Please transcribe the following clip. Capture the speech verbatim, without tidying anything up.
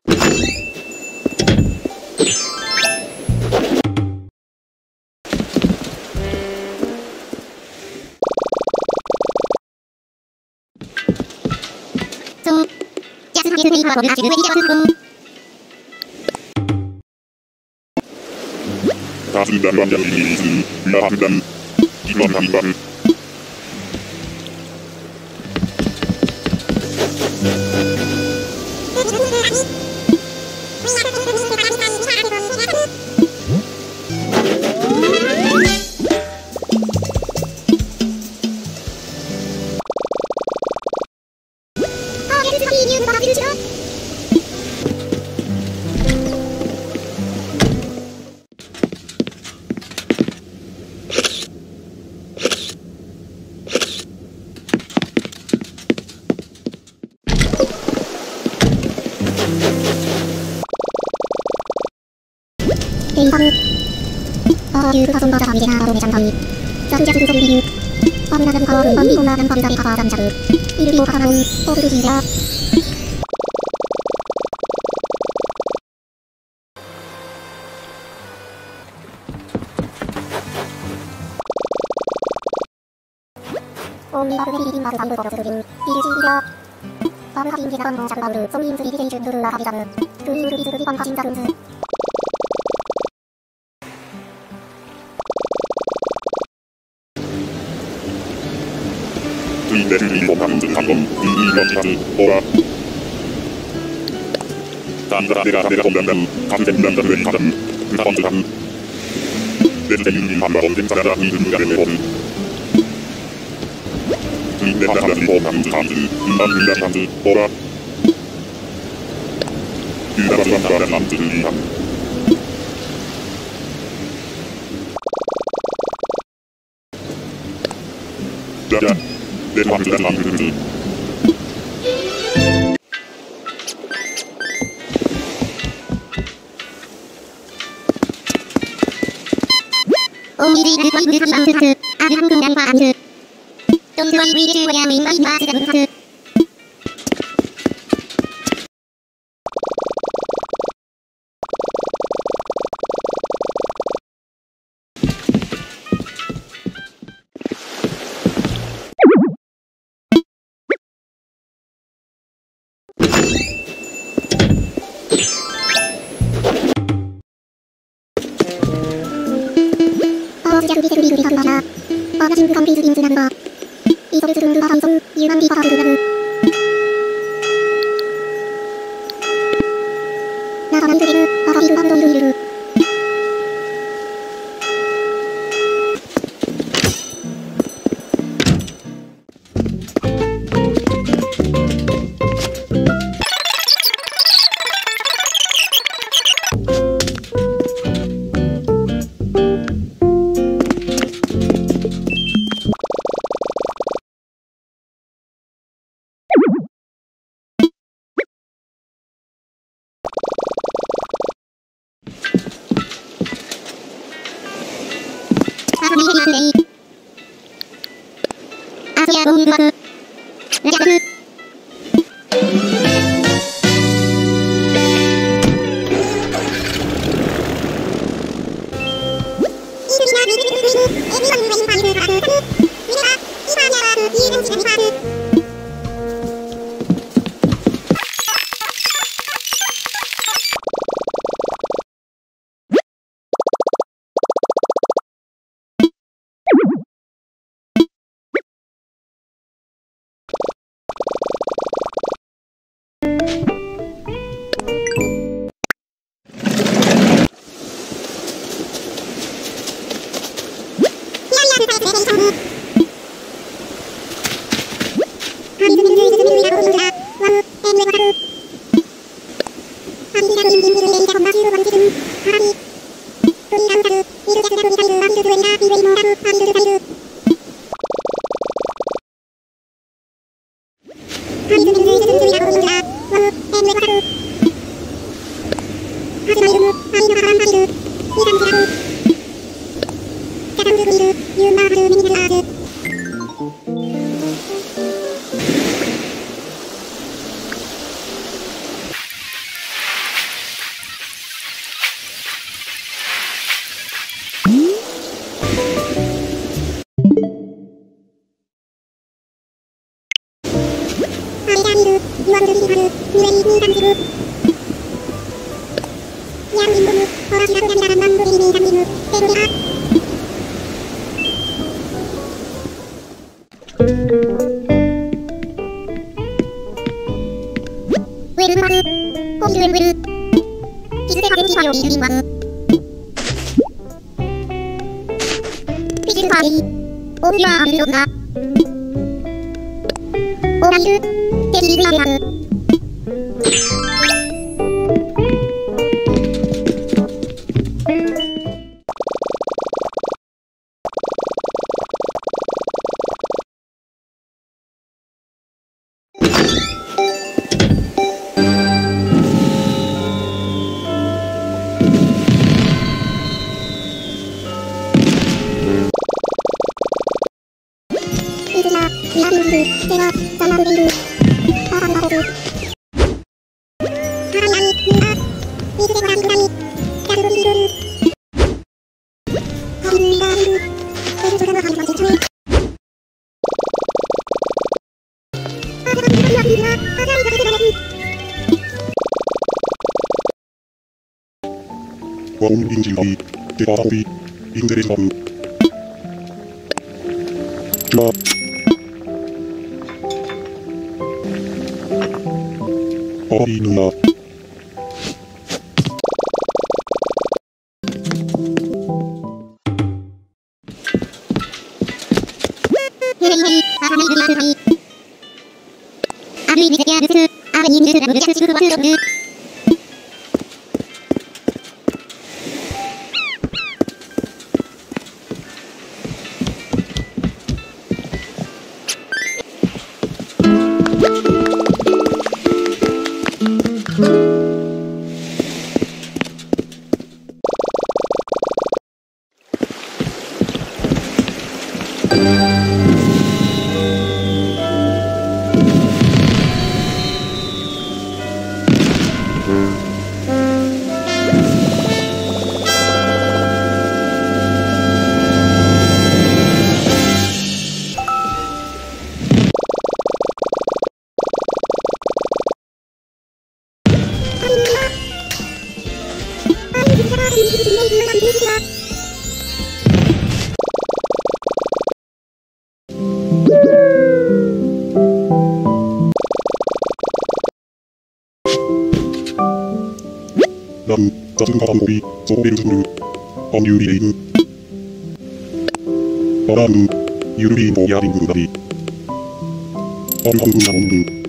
そう。安すぎるフェイはこんな種類ではする。 タスダンワンジャンリリース、ラハンダン、キマンハンバン。 ケインパブ。ああ、ユークパソンバージャーミジェナーバロメジャンパン。ザルジャズルソビリュー。バブナザルカワールンバンビコンナーナンパルザレカバーザンジャブ。イルビオカカナウン、オープルジージャー。オンリーバルベリービンバルサンブトロスルビン。ビルジービラー。バブハビンゲザバンノーシャルバウル。ソンインズリビデイジュンドゥルーラハビザム。クイーンルビズルビパンパシンザルンズ。 ツインデスリーボカンズカンボン、イーノシカズ、オラ。タンザラデガタデガトンダンダン、カンテンダンダンレンカダン、タコンズカン。デルテユンミンハンバオンテンサラダミンズムガレメボン。ツインデハダダリボカンズカンズ、インバンミンダカンズ、オラ。ユダバズワンダダンズルリーハン。じゃじゃ。デルワンズダンラングルンズ。 オンリーグルコイングルバンプス、アルハングンダンファーンズ。ドンズワイウィーチューワヤミンバインバースダブルス。ジャクビセクリグリカルバーナー。バーナシングカンピーズインズナンバー。イソルズルンルバハンソン、ユーマンリーパパブルラブ。ナバナンズゲル、パパビルバブドイルイルル。アジアボンバク。ラジャク。 와운 빙진가비 대바라호비 빙제레스바브 주아 어비누나 나우 자승가방고비 소베르스무르 엄유리레이브 바라흐 유르비인보 야빙그루다비 어르하흐나온드